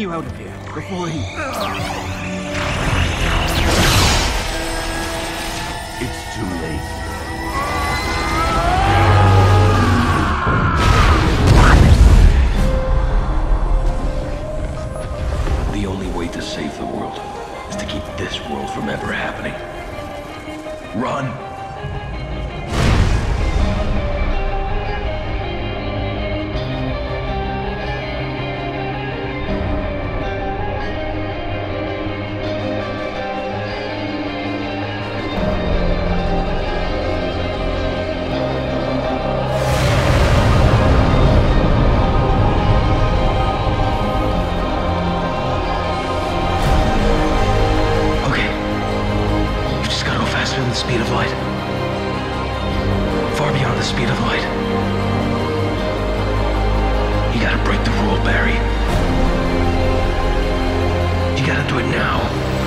you out of here before he... It's too late. The only way to save the world is to keep this world from ever happening. Run! The speed of light. Far beyond the speed of light. You gotta break the rule, Barry. You gotta do it now.